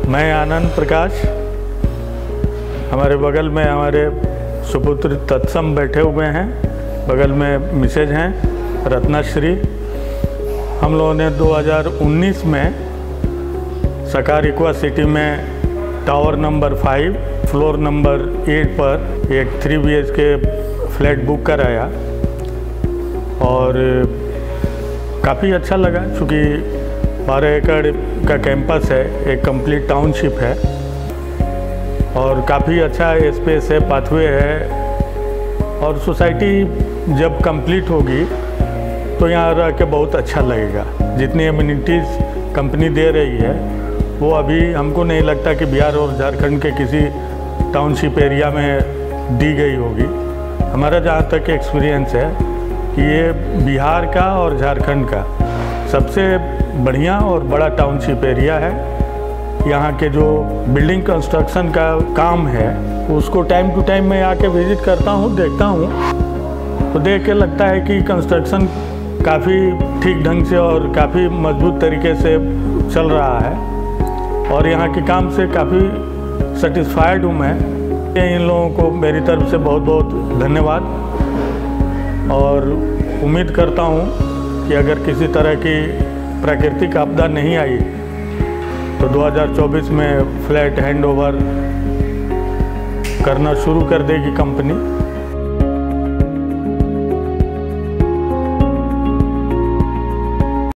मैं आनंद प्रकाश, हमारे बगल में हमारे सुपुत्र तत्सम बैठे हुए हैं, बगल में मिसेज हैं रत्नाश्री। हम लोगों ने 2019 में सकार इक्वा सिटी में टावर नंबर 5 फ्लोर नंबर 8 पर एक 3 BHK फ्लैट बुक कराया और काफ़ी अच्छा लगा, क्योंकि 12 एकड़ का कैंपस है, एक कंप्लीट टाउनशिप है और काफ़ी अच्छा स्पेस है, पाथवे है। और सोसाइटी जब कंप्लीट होगी तो यहाँ रह के बहुत अच्छा लगेगा। जितनी एमिनिटीज़ कंपनी दे रही है वो अभी हमको नहीं लगता कि बिहार और झारखंड के किसी टाउनशिप एरिया में दी गई होगी। हमारा जहाँ तक एक्सपीरियंस है कि ये बिहार का और झारखंड का सबसे बढ़िया और बड़ा टाउनशिप एरिया है। यहाँ के जो बिल्डिंग कंस्ट्रक्शन का काम है उसको टाइम टू टाइम मैं आके विज़िट करता हूँ, देखता हूँ, तो देख के लगता है कि कंस्ट्रक्शन काफ़ी ठीक ढंग से और काफ़ी मजबूत तरीके से चल रहा है और यहाँ के काम से काफ़ी सेटिस्फाइड हूँ मैं। इन लोगों को मेरी तरफ से बहुत बहुत धन्यवाद और उम्मीद करता हूँ कि अगर किसी तरह की प्राकृतिक आपदा नहीं आई तो 2024 में फ्लैट हैंडओवर करना शुरू कर देगी कंपनी।